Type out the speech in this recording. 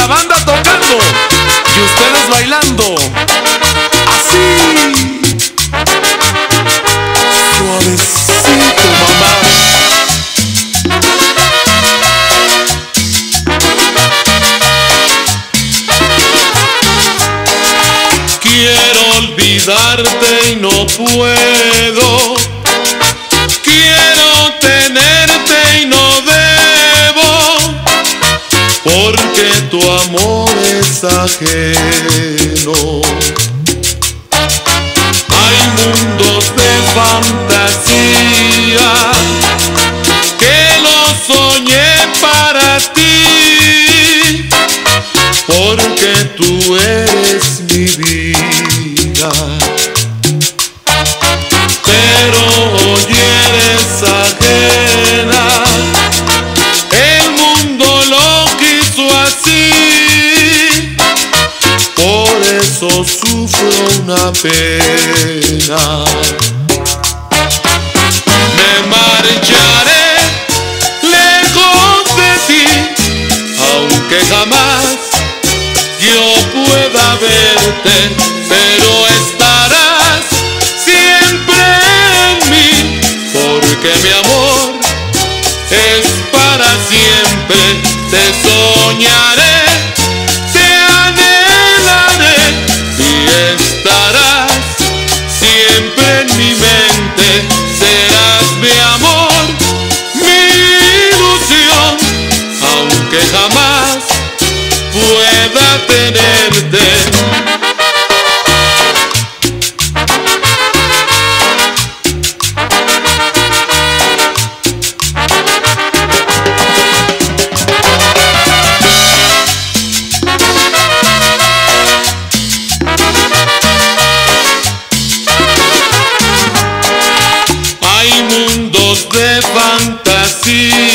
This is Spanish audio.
la banda tocando y ustedes bailando. Así, suavecito, mamá. Quiero olvidarte y no puedo. Quiero tenerte y no debo, porque tu amor es ajeno. Hay mundos de fantasía que los soñé para ti, porque tú eres mi vida. Pero hoy eres ajena, el mundo lo quiso así, por eso sufro una pena. Me marcharé lejos de ti, aunque jamás yo pueda verte, pero estarás siempre en mí, porque mi amor es para siempre. Te soñaré, te anhelaré y estarás siempre en mi mente. Serás mi amor, mi ilusión, aunque jamás pueda tenerte. Hay mundos de fantasía